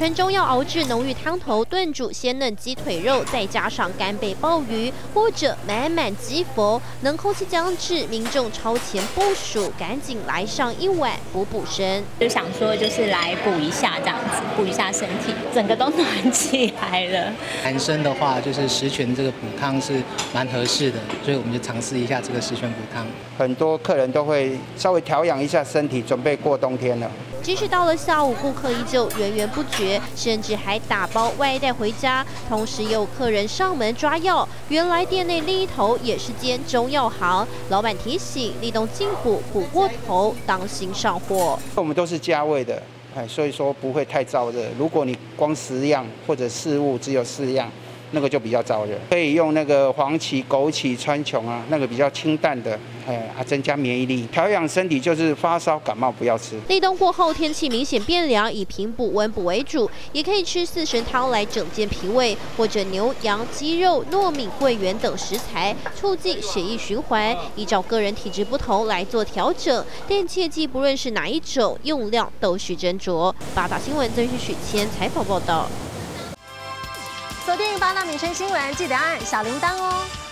纯中药熬制浓郁汤头，炖煮鲜嫩鸡腿肉，再加上干贝鲍鱼或者满满鸡佛，能空气将至，民众超前部署，赶紧来上一碗补身。 就想说就是来补一下这样子，补一下身体，整个都暖起来了。 男生的话，就是十全这个补汤是蛮合适的，所以我们就尝试一下这个十全补汤。 很多客人都会稍微调养一下身体，准备过冬天了。 即使到了下午，顾客依旧源源不绝，甚至还打包外带回家。同时也有客人上门抓药，原来店内另一头也是间中药行，老板提醒：立冬进补，补过头，当心上货。 我们都是加味的，所以说不会太燥热。如果你光10样或者4物只有4样，那个就比较燥热。可以用那个黄芪、枸杞、川穹啊，那个比较清淡的，增加免疫力。调养身体就是发烧感冒不要吃。 立冬过后，天气明显变凉，以平补温补为主，也可以吃四神汤来整健脾胃，或者牛羊鸡肉、糯米、桂圆等食材，促进血液循环。依照个人体质不同来做调整，但切记不论是哪一种，用量都需斟酌。八大新闻曾许谦采访报道。 锁定八大民生新闻，记得按小铃铛哦。